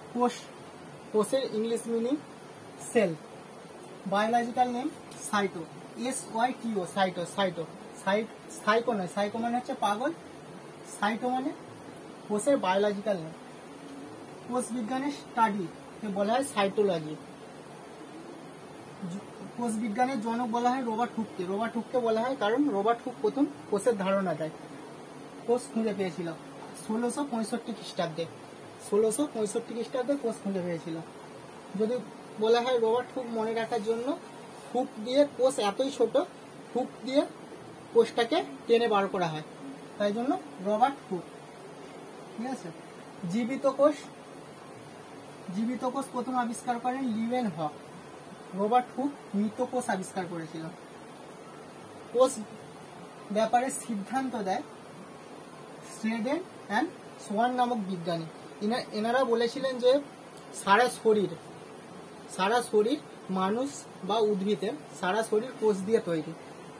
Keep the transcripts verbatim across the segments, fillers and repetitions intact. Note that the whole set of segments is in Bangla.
কোষ, কোষের English meaning cell. Biological name cyto, S Y T O, cyto, cyto, cyte, psycho নয়, সাইকো মানে হচ্ছে পাগল, সাইটো মানে কোষের বায়োলজিক্যাল নেম। কোষ বিজ্ঞানের স্টাডি বলা হয় সাইটোলজি। কোষ বিজ্ঞানের জনক বলা হয় রবার্ট হুককে। রবার্ট হুককে বলা হয় কারণ রবার্ট হুক প্রথম কোষের ধারণা দেয়, কোষ খুঁজে পেয়েছিল ষোলোশো পঁয়ষট্টি খ্রিস্টাব্দে। ষোলোশো পঁয়ষট্টি খ্রিস্টাব্দে কোষ খুঁজে পেয়েছিল। যদি বলা হয় রবার্ট হুক মনে রাখার জন্য, হুক দিয়ে কোষ এতই ছোট, হুক দিয়ে কোষটাকে টেনে বার করা হয়, তাই জন্য রবার্ট হুক। ঠিক আছে। জীবিত কোষ, জীবিত কোষ প্রথম আবিষ্কার করেন লিওয়েন হক। রবার্ট হুক মৃত কোষ আবিষ্কার করেছিল। কোষ ব্যাপারে সিদ্ধান্ত দেয় শ্রেডেন অ্যান্ড সোয়ান নামক বিজ্ঞানী। এনারা বলেছিলেন যে সারা শরীর, সারা শরীর মানুষ বা উদ্ভিদের সারা শরীর কোষ দিয়ে তৈরি।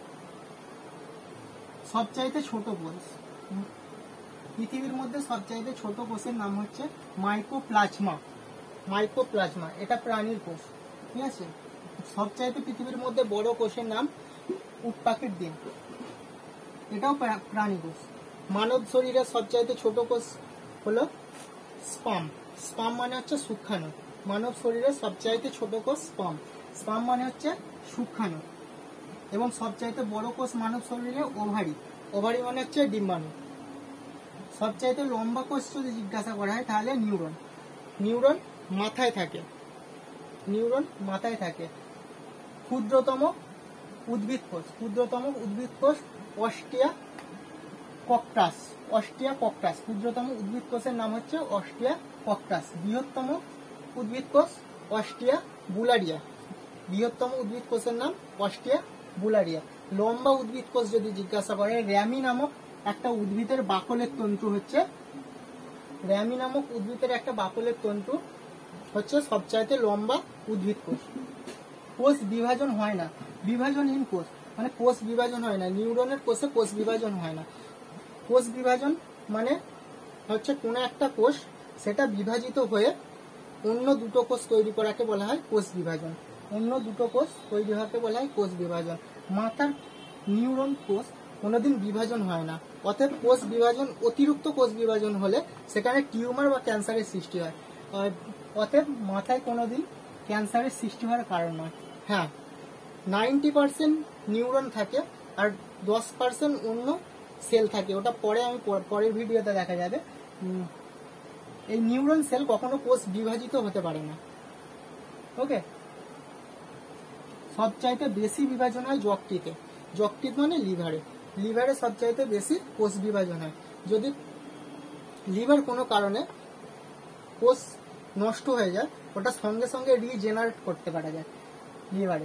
সবচাইতে ছোট কোষ, পৃথিবীর মধ্যে সবচাইতে ছোট কোষের নাম হচ্ছে মাইকোপ্লাজমা। মাইকোপ্লাজমা এটা প্রাণীর কোষ। ঠিক আছে। সবচাইতে পৃথিবীর মধ্যে বড় কোষের নাম উট পাখির ডিম, এটাও প্রাণী কোষ। মানব শরীরের সবচাইতে ছোট কোষ হলো স্পাম। স্পাম মানে হচ্ছে শুক্রাণু। মানব শরীরের সবচাইতে ছোট কোষ স্পাম। স্পাম মানে হচ্ছে শুক্রাণু। এবং সবচাইতে বড় কোষ মানব শরীরে ওভারি। ওভারি মানে হচ্ছে ডিম্বাণু। সবচাইতে লম্বা কোষ যদি জিজ্ঞাসা করা হয় তাহলে নিউরন। নিউরন মাথায় থাকে, নিউরন মাথায় থাকে। ক্ষুদ্রতম উদ্ভিদ কোষ, ক্ষুদ্রতম উদ্ভিদ কোষ অস্টিয়া ককটাস। অস্টিয়া ককটাস ক্ষুদ্রতম উদ্ভিদ কোষের নাম হচ্ছে অস্টিয়া ককটাস। বৃহত্তম উদ্ভিদ কোষ অস্টিয়া বুলারিয়া। বৃহত্তম উদ্ভিদ কোষের নাম অস্টিয়া বুলারিয়া। লম্বা উদ্ভিদ কোষ যদি জিজ্ঞাসা করে, র্যামি নামক একটা উদ্ভিদের বাকলের তন্তু হচ্ছে, র্যামি নামক উদ্ভিদের একটা বাকলের তন্তু হচ্ছে সবচাইতে লম্বা উদ্ভিদ কোষ। কোষ বিভাজন হয় না, বিভাজনহীন কোষ মানে কোষ বিভাজন হয় না। নিউরনের কোষে কোষ বিভাজন হয় না। কোষ বিভাজন মানে হচ্ছে কোনো একটা কোষ সেটা বিভাজিত হয়ে অন্য দুটো কোষ তৈরি করাকে বলা হয় কোষ বিভাজন। অন্য দুটো কোষ তৈরি হওয়াকে বলা হয় কোষ বিভাজন। মাথার নিউরন কোষ কোনোদিন বিভাজন হয় না। অতএব কোষ বিভাজন, অতিরিক্ত কোষ বিভাজন হলে সেখানে টিউমার বা ক্যান্সারের সৃষ্টি হয়। অতএব মাথায় কোনোদিন ক্যান্সারের সৃষ্টি হওয়ার কারণ নয়। হ্যাঁ, নাইনটি পার্সেন্ট নিউরন থাকে আর দশ পার্সেন্ট অন্য সেল থাকে, ওটা পরে আমি পরের ভিডিওতে দেখা যাবে। এই নিউরন সেল কখনো কোষ বিভাজিত হতে পারে না। ওকে। সবচাইতে বেশি বিভাজন হয় যকৃতে। যকৃত মানে লিভারে। লিভারে সবচাইতে বেশি কোষ বিভাজন হয়। যদি লিভার কোনো কারণে কোষ নষ্ট হয়ে যায়, ওটা সঙ্গে সঙ্গে রিজেনারেট করতে পারা যায় লিভারে।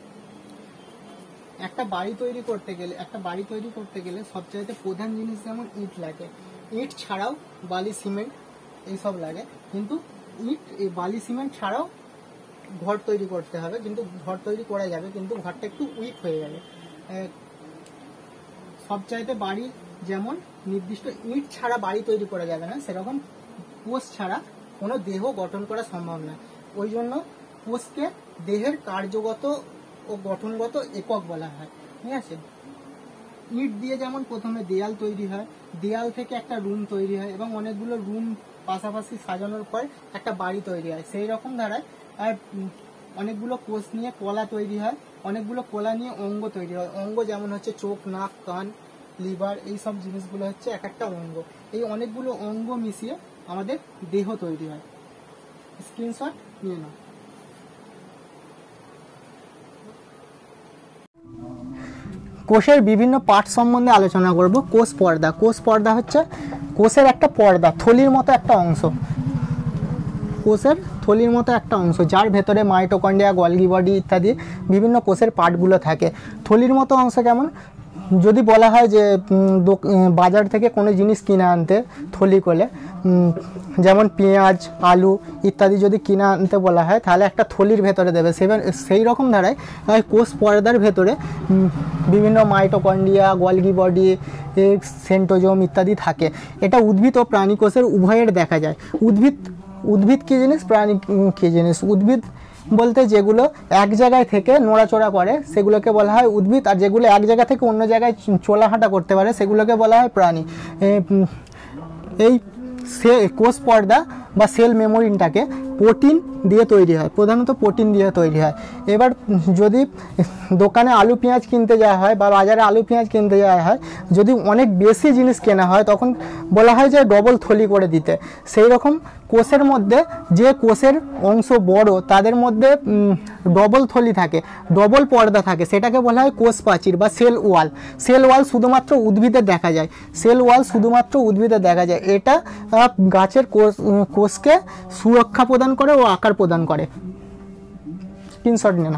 একটা বাড়ি তৈরি করতে গেলে একটা বাড়ি তৈরি করতে গেলে সবচাইতে প্রধান জিনিস যেমন ইট লাগে। ইট ছাড়াও বালি, সিমেন্ট এইসব লাগে। কিন্তু ইট, এই বালি সিমেন্ট ছাড়াও ঘর তৈরি করতে হবে, কিন্তু ঘর তৈরি করা যাবে, কিন্তু ঘরটা একটু উইক হয়ে যাবে। সবচাইতে বাড়ি যেমন নির্দিষ্ট ইট ছাড়া বাড়ি তৈরি করা যাবে না, সেরকম কোষ ছাড়া কোনো দেহ গঠন করা সম্ভব না। ওই জন্য কোষকে দেহের কার্যগত ও গঠনগত একক বলা হয়। ঠিক আছে। ইট দিয়ে যেমন প্রথমে দেয়াল তৈরি হয়, দেয়াল থেকে একটা রুম তৈরি হয় এবং অনেকগুলো রুম পাশাপাশি সাজানোর পর একটা বাড়ি তৈরি হয়। সেই রকম ধারায় আর অনেকগুলো কোষ নিয়ে কলা তৈরি হয়, অনেকগুলো কলা নিয়ে অঙ্গ তৈরি হয়। অঙ্গ যেমন হচ্ছে চোখ, নাক, কান, লিভার, এই সব জিনিসগুলো হচ্ছে এক একটা অঙ্গ। এই অনেকগুলো অঙ্গ মিশিয়ে আমাদের দেহ তৈরি হয়। স্ক্রিনশট নিয়ে নাও। কোষের বিভিন্ন পার্ট সম্বন্ধে আলোচনা করব। কোষ পর্দা। কোষ পর্দা হচ্ছে কোষের একটা পর্দা, থলির মতো একটা অংশ। কোষের থলির মতো একটা অংশ যার ভেতরে মাইটোকন্ড্রিয়া, গলগি বডি ইত্যাদি বিভিন্ন কোষের পার্টগুলো থাকে। থলির মতো অংশ কেমন? যদি বলা হয় যে বাজার থেকে কোনো জিনিস কিনে আনতে থলি করে, যেমন পেঁয়াজ, আলু ইত্যাদি যদি কিনে আনতে বলা হয় তাহলে একটা থলির ভেতরে দেবে। সেই রকম ধারায় কোষ পর্দার ভেতরে বিভিন্ন মাইটোকন্ড্রিয়া, গলগি বডি, সেন্ট্রোজোম ইত্যাদি থাকে। এটা উদ্ভিদ ও প্রাণী কোষের উভয়ের দেখা যায়। উদ্ভিদ উদ্ভিদ কী জিনিস, প্রাণী কী জিনিস? উদ্ভিদ বলতে যেগুলো এক জায়গায় থেকে নড়াচড়া করে সেগুলোকে বলা হয় উদ্ভিদ, আর যেগুলো এক জায়গা থেকে অন্য জায়গায় চলাহাঁটা করতে পারে সেগুলোকে বলা হয় প্রাণী। এই সে কোষ পর্দা বা সেল মেমোরিনটাকে প্রোটিন দিয়ে তৈরি হয়, প্রধানত প্রোটিন দিয়ে তৈরি হয়। এবার যদি দোকানে আলু পেঁয়াজ কিনতে যাওয়া হয় বা বাজারে আলু পেঁয়াজ কিনতে যাওয়া হয়, যদি অনেক বেশি জিনিস কেনা হয় তখন বলা হয় যে ডবল থলি করে দিতে। সেই রকম কোষের মধ্যে যে কোষের অংশ বড় তাদের মধ্যে ডবল থলি থাকে, ডবল পর্দা থাকে, সেটাকে বলা হয় কোষ প্রাচীর বা সেল ওয়াল। সেল ওয়াল শুধুমাত্র উদ্ভিদে দেখা যায়, সেল ওয়াল শুধুমাত্র উদ্ভিদে দেখা যায়। এটা গাছের কোষ কোষকে সুরক্ষা প্রদান করে ও আকার প্রদান করে। স্ক্রিনশট নিয়ে না।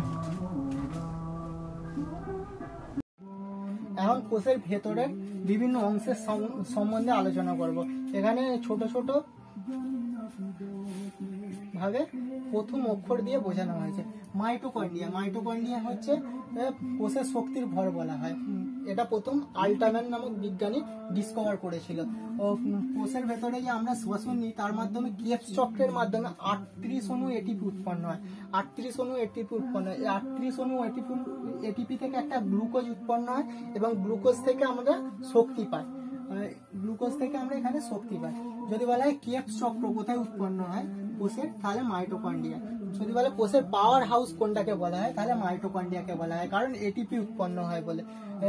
এখন কোষের ভেতরের বিভিন্ন অংশের সম্বন্ধে আলোচনা করব। এখানে ছোট ছোট ভাবে প্রথম অক্ষর দিয়ে বোঝানো হয়েছে। মাইটোকন্ড্রিয়া, মাইটোকন্ড্রিয়া হচ্ছে কোষের শক্তির ভর বলা হয়। এটা প্রথম আল্টাম্যান নামক বিজ্ঞানী ডিসকভার করেছিল। ও কোষের ভেতরে যে আমরা শ্বাসন নিই তার মাধ্যমে ক্রেবস চক্রের মাধ্যমে আটত্রিশ অণু এটিপি উৎপন্ন হয়। আটত্রিশ অণু এটিপি উৎপন্ন হয়। এই আটত্রিশ অণু এটিপি এটিপি থেকে একটা গ্লুকোজ উৎপন্ন হয় এবং গ্লুকোজ থেকে আমরা শক্তি পাই। গ্লুকোজ থেকে আমরা এখানে শক্তি পাই। যদি বলা হয় ক্রেবস চক্র কোথায় উৎপন্ন হয় কোষের, তাহলে মাইটোকন্ড্রিয়া। যদি বলে কোষের পাওয়ার হাউস কোনটাকে বলা হয়, তাহলে মাইটোকন্ড্রিয়াকে বলা হয়, কারণ এটিপি উৎপন্ন হয় বলে।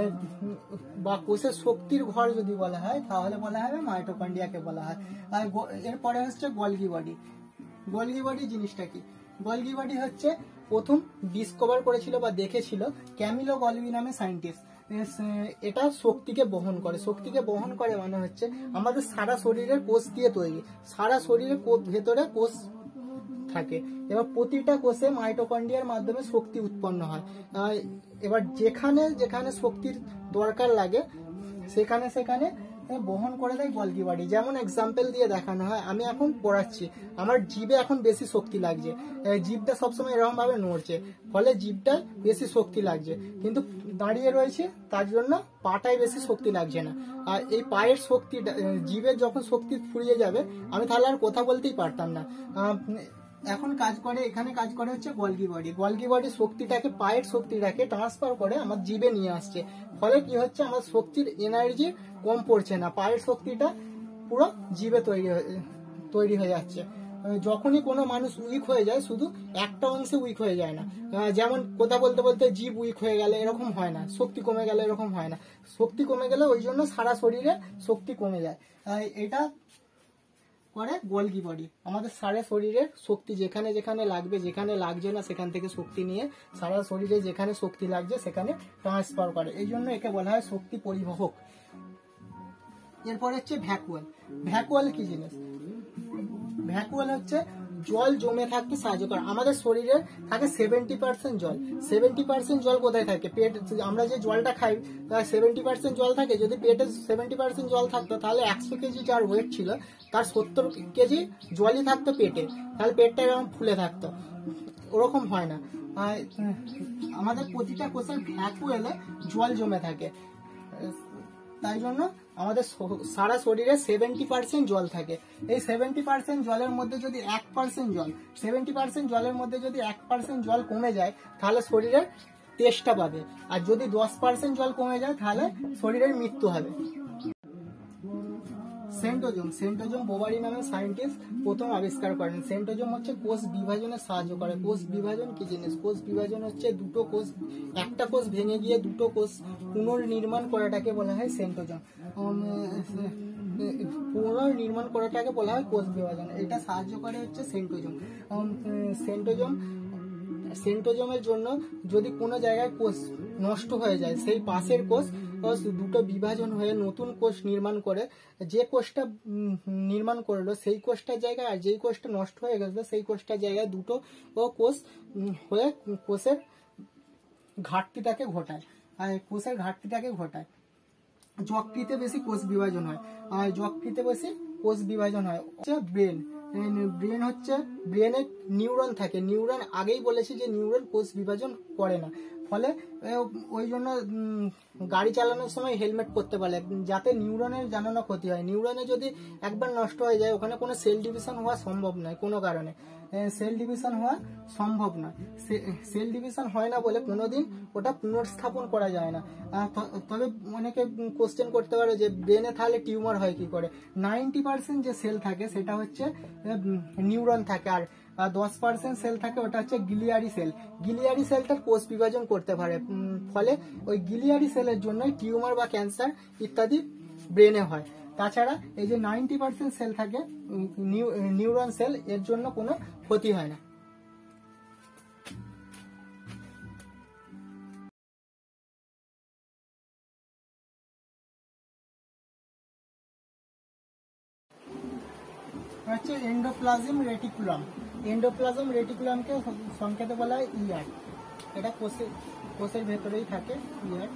বা কোষের শক্তির ঘর যদি বলা হয় তাহলে বলা হবে মাইটোকন্ড্রিয়াকে বলা হয়। আর এরপরে হচ্ছে গলগি বডি। গলগি বডি জিনিসটা কি? গলগি বডি হচ্ছে প্রথম ডিসকভার করেছিল বা দেখেছিল ক্যামিলো গলগি নামে সায়েন্টিস্ট। এটা শক্তিকে বহন করে। শক্তিকে বহন করে মানে হচ্ছে আমাদের সারা শরীরের কোষ দিয়ে তৈরি, সারা শরীরের ভেতরে কোষ থাকে। এবার প্রতিটা কোষে মাইটোকন্ড্রিয়ার মাধ্যমে শক্তি উৎপন্ন হয়। এবার যেখানে যেখানে শক্তির দরকার লাগে সেখানে সেখানে বহন করে দেয় গলগি বডি। যেমন এক্সাম্পল দিয়ে দেখানো হয়, আমি এখন পড়াচ্ছি, আমার জিভে এখন বেশি শক্তি লাগছে, জিভটা সবসময় এরকম ভাবে নড়ছে, ফলে জিভটায় বেশি শক্তি লাগছে, কিন্তু দাঁড়িয়ে রয়েছে তার জন্য পাটায় বেশি শক্তি লাগছে না। আর এই পায়ের শক্তি, জিভের যখন শক্তি ফুরিয়ে যাবে আমি তাহলে আর কথা বলতেই পারতাম না। এখন কাজ করে, এখানে কাজ করে হচ্ছে গলগি বডি। গলগি বডি শক্তিটাকে, পায়ের শক্তিটাকে ট্রান্সফার করে আমার জিভে নিয়ে আসছে, ফলে কি হচ্ছে আমার শক্তির এনার্জি কম পড়ছে না, পায়ের শক্তিটা পুরো জিভে তৈরি তৈরি হয়ে যাচ্ছে। যখনই কোনো মানুষ উইক হয়ে যায় শুধু একটা অংশে উইক হয়ে যায় না, যেমন কথা বলতে বলতে জিভ উইক হয়ে গেলে এরকম হয় না, শক্তি কমে গেলে এরকম হয় না। শক্তি কমে গেলে ওই জন্য সারা শরীরে শক্তি কমে যায়। এটা করে গলগি বডি। আমাদের সারা শরীরের শক্তি যেখানে যেখানে লাগবে, যেখানে লাগছে না সেখান থেকে শক্তি নিয়ে সারা শরীরে যেখানে শক্তি লাগছে সেখানে ট্রান্সফার করে, এই জন্য একে বলা হয় শক্তি পরিবাহক। এরপর হচ্ছে ভ্যাকুয়াল। ভ্যাকুয়াল কি জিনিস? ভ্যাকুয়াল হচ্ছে জল জমে থাকতে সাহায্য করে। আমাদের শরীরে থাকে সেভেন্টি পার্সেন্ট জল। সেভেন্টি পার্সেন্ট জল কোথায় থাকে? পেট। আমরা যে জলটা খাই তার সেভেন্টি পার্সেন্ট জল থাকে। যদি পেটে সেভেন্টি পার্সেন্ট জল থাকতো তাহলে একশো কেজি যার ওয়েট ছিল তার সত্তর কেজি জলই থাকতো পেটে, তাহলে পেটটা এরকম ফুলে থাকতো। ওরকম হয় না, আমাদের প্রতিটা কোষের ভ্যাকুয়ালে জল জমে থাকে, তাই জন্য আমাদের সারা শরীরে সেভেন্টি পার্সেন্ট জল থাকে। এই সেভেন্টি পার্সেন্ট জলের মধ্যে যদি এক পার্সেন্ট জল সেভেন্টি পার্সেন্ট জলের মধ্যে যদি এক পার্সেন্ট জল কমে যায় তাহলে শরীরের তেষ্টা পাবে, আর যদি দশ পার্সেন্ট জল কমে যায় তাহলে শরীরের মৃত্যু হবে। সেন্টোজোম। সেন্টোজোম বোবারি নামে সায়েন্টিস্ট প্রথম আবিষ্কার করেন। সেন্টোজোম হচ্ছে কোষ বিভাজনে সাহায্য করে। কোষ বিভাজন কি জিনিস? কোষ বিভাজন হচ্ছে দুটো কোষ, একটা কোষ ভেঙে গিয়ে দুটো কোষ পুনর্নির্মাণ করাটাকে বলা হয় সেন্টোজোম। পুনর্নির্মাণ করাটাকে বলা হয় কোষ বিভাজন। এটা সাহায্য করে হচ্ছে সেন্টোজোম। সেন্টোজোম সেন্টোজোমের জন্য যদি কোনো জায়গায় কোষ নষ্ট হয়ে যায় সেই পাশের কোষ দুটো বিভাজন হয়ে নতুন কোষ নির্মাণ করে, যে কোষটা নির্মাণ করলো সেই কোষটার জায়গায় আর যেই কোষটা নষ্ট হয়ে গেল সেই কোষটার জায়গায় দুটো কোষ হয়ে কোষের ঘাটতিটাকে ঘটায়। আর কোষের ঘাটতিটাকে ঘটায় যকৃতে বেশি কোষ বিভাজন হয়। আর যকৃতে বেশি কোষ বিভাজন হয় হচ্ছে ব্রেন। ব্রেন হচ্ছে ব্রেনে নিউরন থাকে। নিউরন আগেই বলেছি যে নিউরন কোষ বিভাজন করে না, ফলে ওই জন্য গাড়ি চালানোর সময় হেলমেট পরতে বলে, যাতে নিউরনের যেন না ক্ষতি হয়। নিউরনে যদি একবার নষ্ট হয়ে যায় ওখানে কোনো সেল ডিভিশন হওয়া সম্ভব নয়, কোনো কারণে সেল ডিভিশন হওয়া সম্ভব নয়। সেল ডিভিশন হয় না বলে কোনোদিন ওটা পুনর্স্থাপন করা যায় না। তবে অনেকে কোশ্চেন করতে পারে যে ব্রেনে তাহলে টিউমার হয় কি করে। নাইনটি পার্সেন্ট যে সেল থাকে সেটা হচ্ছে নিউরন থাকে, আর দশ পার্সেন্ট সেল থাকে ওটা হচ্ছে গিলিয়ারি সেল। গিলিয়ারি সেলটার কোষ বিভাজন করতে পারে, ফলে ওই গিলিয়ারি সেলের জন্যই টিউমার বা ক্যান্সার ইত্যাদি ব্রেনে হয়। তাছাড়া এই যে নাইনটি পার্সেন্ট সেল থাকে নিউরন সেল, এর জন্য কোনো ক্ষতি হয় না। হচ্ছে এন্ডোপ্লাজম রেটিকুলাম। এন্ডোপ্লাজম রেটিকুলামকে সংক্ষেপে বলা হয় ইআর। এটা কোষের কোষের ভেতরেই থাকে ইআর।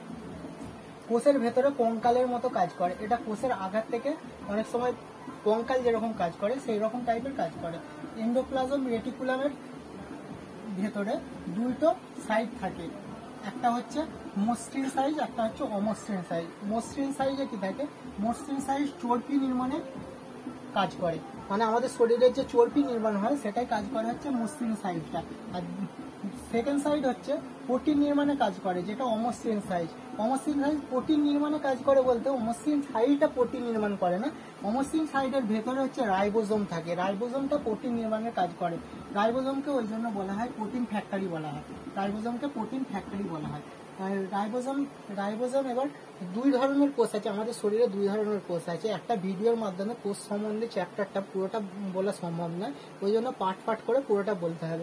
কোষের ভেতরে কঙ্কালের মতো কাজ করে, এটা কোষের আঘাত থেকে অনেক সময় কঙ্কাল যেরকম কাজ করে সেই রকম টাইপের কাজ করে। এন্ডোপ্লাজম রেটিকুলামের ভেতরে দুটো সাইড থাকে, একটা হচ্ছে মসৃণ সাইজ, একটা হচ্ছে অমসৃণ সাইজ। মসৃণ সাইজে কি থাকে, মসৃণ সাইজ চর্বি নির্মাণে কাজ করে, মানে আমাদের শরীরের যে চর্বি নির্মাণ হয় সেটাই কাজ করে হচ্ছে মসৃণ সাইজটা। আর সেকেন্ড সাইড হচ্ছে প্রোটিন নির্মাণে কাজ করে, যেটা অমসৃণ সাইজ। অমসৃণ সাইজ প্রোটিন নির্মাণে কাজ করে বলতে অমসৃণ সাইডটা প্রোটিন নির্মাণ করে না, অমসৃণ সাইডের ভেতরে হচ্ছে রাইবোজোম থাকে, রাইবোজোমটা প্রোটিন নির্মাণের কাজ করে। রাইবোজোমকে ওই জন্য বলা হয় প্রোটিন ফ্যাক্টরি বলা হয়, রাইবোজোমকে প্রোটিন ফ্যাক্টরি বলা হয়। রাইবোজোম রাইবোজোম এবার দুই ধরনের কোষ আছে আমাদের শরীরে, দুই ধরনের কোষ আছে। একটা ভিডিওর মাধ্যমে কোষ সম্বন্ধে চ্যাপ্টারটা পুরোটা বলা সম্ভব নয়, ওই জন্য পার্ট পার্ট করে পুরোটা বলতে হবে।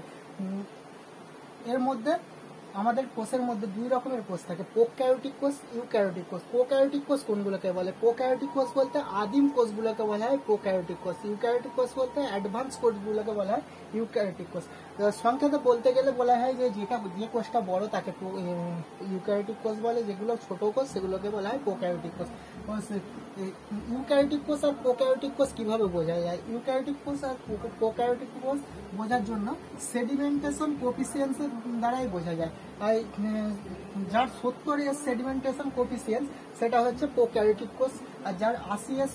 এর মধ্যে আমাদের কোষের মধ্যে দুই রকমের কোষ থাকে, প্রোক্যারিওটিক কোষ, ইউক্যারিওটিক কোষ। প্রোক্যারিওটিক কোষ কোনগুলোকে বলে? প্রোক্যারিওটিক কোষ বলতে আদিম কোষগুলোকে বলা হয় প্রোক্যারিওটিক কোষ। ইউক্যারিওটিক কোষ বলতে অ্যাডভান্স কোষগুলোকে বলা হয় ইউক্যারিওটিক কোষ। সংক্ষেপে বলতে গেলে বলা হয় যে যেটা যে কোষটা বড় তাকে ইউক্যারিওটিক কোষ বলে, যেগুলো ছোট কোষ সেগুলোকে বলা হয় প্রোক্যারিওটিক কোষ। ইউক্যারিওটিক কোষ আর প্রোক্যারিওটিক কোষ কিভাবে বোঝা যায়? ইউক্যারিওটিক কোষ আর প্রোক্যারিওটিক কোষ বোঝার জন্য সেডিমেন্টেশন কোফিসিয়েন্সের দ্বারাই বোঝা যায়। তাই যার সত্তর এর সেডিমেন্টেশন কোফিসিয়েন্স সেটা হচ্ছে প্রোক্যারিওটিক কোষ, আর যার আশি এর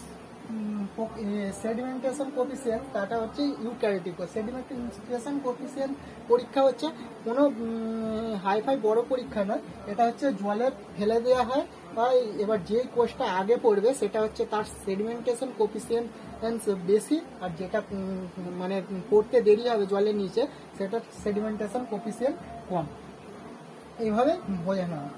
সেডিমেন্টেশন কোফিসিয়েন্ট তাটা হচ্ছে ইউক্যারিওটিক কোষ। সেডিমেন্টেশন কোফিসিয়েন্ট পরীক্ষা হচ্ছে কোনো হাইফাই বড় পরীক্ষা নয়, এটা হচ্ছে জলে ফেলে দেওয়া হয়। এবার যে কোষটা আগে পড়বে সেটা হচ্ছে তার সেডিমেন্টেশন কোফিসিয়েন্ট বেশি, আর যেটা মানে পড়তে দেরি হবে জলের নিচে সেটা সেডিমেন্টেশন কোফিসিয়েন্ট কম। এইভাবে বোঝানো হয়।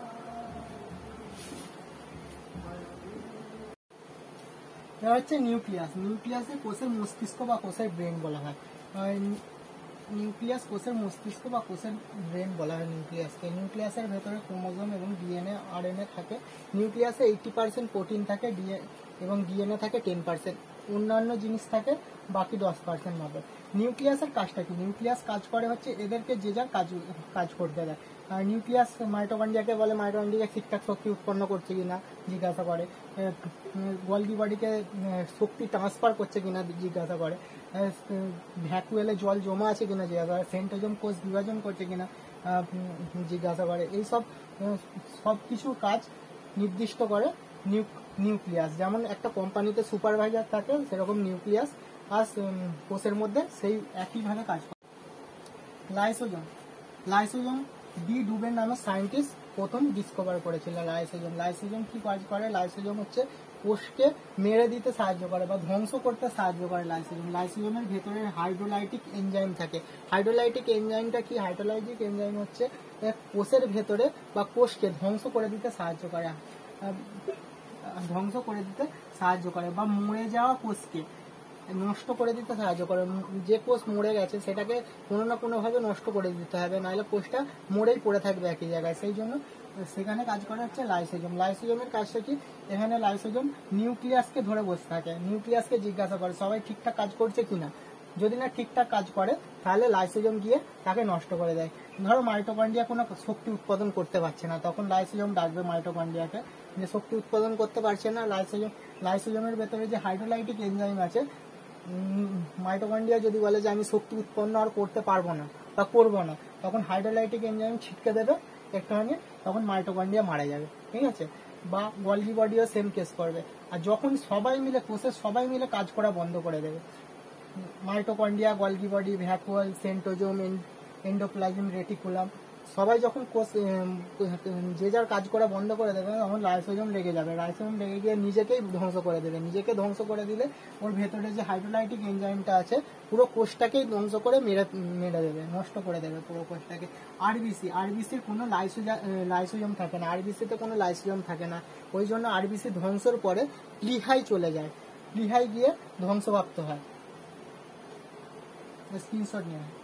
এটা হচ্ছে নিউক্লিয়াস। নিউক্লিয়াসে কোষের মস্তিষ্ক বা কোষের ব্রেন বলা হয়। নিউক্লিয়াস কোষের মস্তিষ্ক বা কোষের ব্রেন বলা হয় নিউক্লিয়াসকে। নিউক্লিয়াসের ভেতরে ক্রোমোজোম এবং ডিএনএ আরএনএ থাকে। নিউক্লিয়াসে এইটি পার্সেন্ট প্রোটিন থাকে এবং ডিএনএ থাকে টেন পার্সেন্ট, অন্যান্য জিনিস থাকে বাকি দশ পার্সেন্ট মতো। নিউক্লিয়াসের কাজটা কি? নিউক্লিয়াস কাজ করে হচ্ছে এদেরকে যে যার কাজ কাজ করতে দেয়। আর নিউক্লিয়াস মাইটোকন্ড্রিয়াকে বলে মাইটোকন্ড্রিয়া ঠিকঠাক শক্তি উৎপন্ন করছে কিনা জিজ্ঞাসা করে, গোলগি বডিকে শক্তি ট্রান্সফার করছে কিনা জিজ্ঞাসা করে, ভ্যাকুয়েলে জল জমা আছে কিনা জিজ্ঞাসা করে, সেন্ট্রোজোম কোষ বিভাজন করছে কিনা জিজ্ঞাসা করে। এইসব সব কিছু কাজ নির্দিষ্ট করে নিউক্লিয়াস। যেমন একটা কোম্পানিতে সুপারভাইজার থাকে সেরকম নিউক্লিয়াস আর কোষের মধ্যে সেই একইভাবে কাজ করে। লাইসোজোম লাইসোজোম ডি ডুবেন নামে সায়েন্টিস্ট প্রথম ডিসকভার করেছিল লাইসোজোম। লাইসোজোম কি কাজ করে? লাইসোজোম হচ্ছে কোষকে মেরে দিতে সাহায্য করে বা ধ্বংস করতে সাহায্য করে লাইসোজোম। লাইসোজোমের ভেতরে হাইড্রোলাইটিক এনজাইম থাকে। হাইড্রোলাইটিক এনজাইমটা কি? হাইড্রোলাইটিক এনজাইম হচ্ছে কোষের ভেতরে বা কোষকে ধ্বংস করে দিতে সাহায্য করে ধ্বংস করে দিতে সাহায্য করে বা মরে যাওয়া কোষকে নষ্ট করে দিতে সাহায্য করে। যে কোষ মরে গেছে সেটাকে কোনো না কোনোভাবে নষ্ট করে দিতে হবে, নাহলে কোষটা মরেই পড়ে থাকবে একই জায়গায়। সেই জন্য সেখানে কাজ করে হচ্ছে লাইসোজোম। লাইসোজোমের কাজটা কি? এখানে লাইসোজোম নিউক্লিয়াসকে ধরে বসে থাকে, নিউক্লিয়াসকে জিজ্ঞাসা করে সবাই ঠিকঠাক কাজ করছে কিনা। যদি না ঠিকঠাক কাজ করে তাহলে লাইসোজোম গিয়ে তাকে নষ্ট করে দেয়। ধরো মাইটোকন্ড্রিয়া কোনো শক্তি উৎপাদন করতে পারছে না, তখন লাইসোজোম ডাকবে মাইটোকন্ড্রিয়াকে, যে শক্তি উৎপাদন করতে পারছে না। লাইসোজোম লাইসোজোমের ভেতরে যে হাইড্রোলাইটিক এনজাইম আছে, মাইটোকন্ড্রিয়া যদি বলে যে আমি শক্তি উৎপন্ন আর করতে পারবো না বা করবো না, তখন হাইড্রোলাইটিক এনজাইম ছিটকে দেবে একটুখানি তখন মাইটোকন্ড্রিয়া মারা যাবে, ঠিক আছে। বা গলগি বডিও সেম কেস করবে। আর যখন সবাই মিলে কোষের সবাই মিলে কাজ করা বন্ধ করে দেবে, mitochondria, Golgi body, vacuole, centrosome, endoplasm, reticulum, সবাই যখন কোষ যে যার কাজ করা বন্ধ করে দেবে তখন লাইসোজোম লেগে যাবে। লাইসোজোম লেগে গিয়ে নিজেকেই ধ্বংস করে দেবে। নিজেকে ধ্বংস করে দিলে ওর ভেতরে যে হাইড্রোলাইটিক এনজাইমটা আছে পুরো কোষটাকেই ধ্বংস করে মেরে মেরে দেবে, নষ্ট করে দেবে পুরো কোষটাকে। আরবিসি, আরবিসির কোনো লাইসোজা লাইসোজোম থাকে না, আরবিসিতে কোনো লাইসোজোম থাকে না। ওই জন্য আরবিসি ধ্বংসর পরে প্লিহাই চলে যায়, প্লিহাই গিয়ে ধ্বংসপ্রাপ্ত হয়। স্ক্রিনশট নিয়ে